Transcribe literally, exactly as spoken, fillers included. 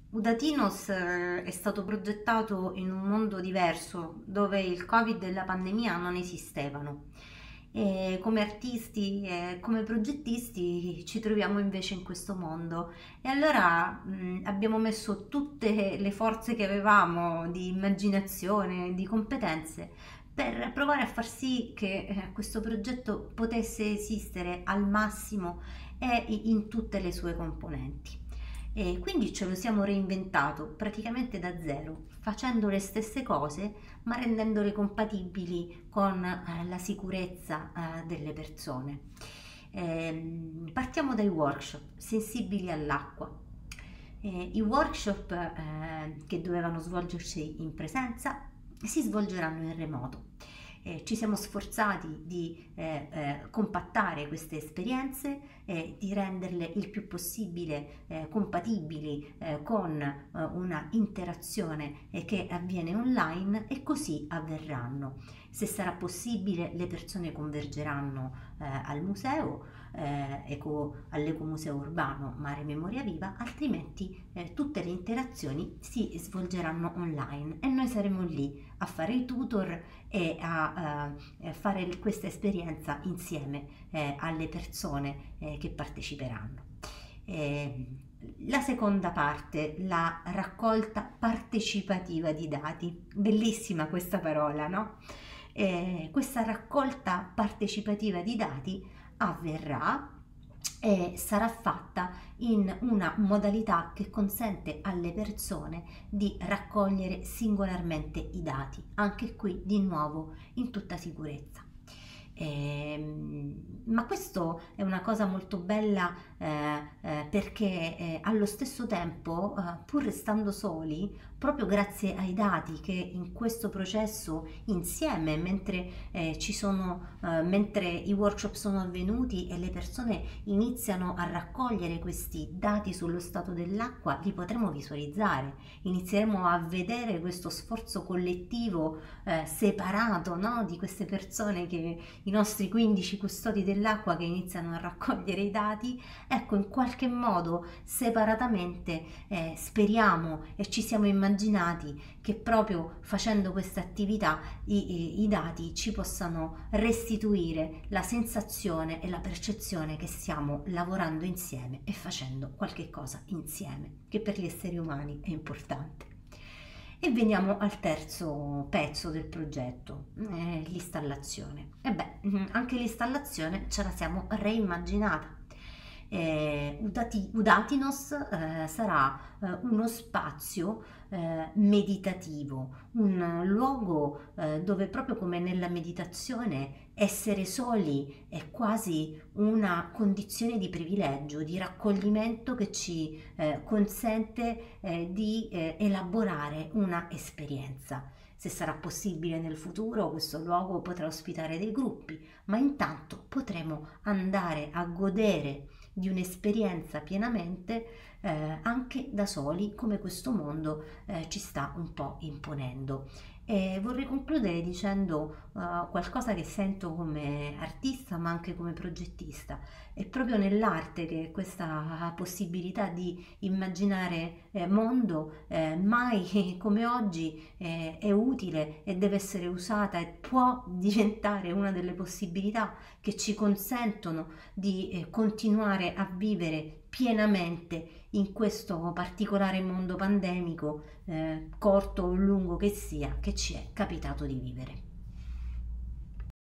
Udatinos eh, è stato progettato in un mondo diverso, dove il Covid e la pandemia non esistevano. E come artisti e come progettisti ci troviamo invece in questo mondo. E allora mh, abbiamo messo tutte le forze che avevamo di immaginazione, di competenze, per provare a far sì che eh, questo progetto potesse esistere al massimo e in tutte le sue componenti. E quindi ce lo siamo reinventato praticamente da zero, facendo le stesse cose ma rendendole compatibili con eh, la sicurezza eh, delle persone. Ehm, partiamo dai workshop sensibili all'acqua. Eh, I workshop eh, che dovevano svolgersi in presenza si svolgeranno in remoto. Eh, ci siamo sforzati di eh, eh, compattare queste esperienze e di renderle il più possibile eh, compatibili eh, con eh, una interazione eh, che avviene online, e così avverranno. Se sarà possibile, le persone convergeranno eh, al museo, eh, eco, all'Ecomuseo Urbano Mare Memoria Viva, altrimenti eh, tutte le interazioni si svolgeranno online e noi saremo lì a fare i tutor e a eh, fare questa esperienza insieme eh, alle persone eh, che parteciperanno. Eh, la seconda parte, la raccolta partecipativa di dati, bellissima questa parola, no? Eh, questa raccolta partecipativa di dati avverrà e sarà fatta in una modalità che consente alle persone di raccogliere singolarmente i dati, anche qui di nuovo in tutta sicurezza. Eh, ma questo è una cosa molto bella eh, eh, perché eh, allo stesso tempo, eh, pur restando soli, proprio grazie ai dati che in questo processo insieme, mentre, eh, ci sono, eh, mentre i workshop sono avvenuti e le persone iniziano a raccogliere questi dati sullo stato dell'acqua, li potremo visualizzare, inizieremo a vedere questo sforzo collettivo eh, separato, no? Di queste persone, che i nostri quindici custodi dell'acqua che iniziano a raccogliere i dati. Ecco, in qualche modo separatamente eh, speriamo e ci siamo immaginati che proprio facendo questa attività i, i, i dati ci possano restituire la sensazione e la percezione che stiamo lavorando insieme e facendo qualche cosa insieme, che per gli esseri umani è importante. E veniamo al terzo pezzo del progetto, eh, l'installazione. E beh, anche l'installazione ce la siamo reimmaginata. Eh, Udati, Udatinos eh, sarà eh, uno spazio eh, meditativo, un luogo eh, dove, proprio come nella meditazione, essere soli è quasi una condizione di privilegio, di raccoglimento che ci eh, consente eh, di eh, elaborare una esperienza. Se sarà possibile nel futuro, questo luogo potrà ospitare dei gruppi, ma intanto potremo andare a godere di un'esperienza pienamente eh, anche da soli, come questo mondo eh, ci sta un po' imponendo. E vorrei concludere dicendo uh, qualcosa che sento come artista ma anche come progettista. È proprio nell'arte che questa possibilità di immaginare eh, mondo eh, mai come oggi eh, è utile e deve essere usata e può diventare una delle possibilità che ci consentono di eh, continuare a vivere pienamente in questo particolare mondo pandemico, eh, corto o lungo che sia, che ci è capitato di vivere.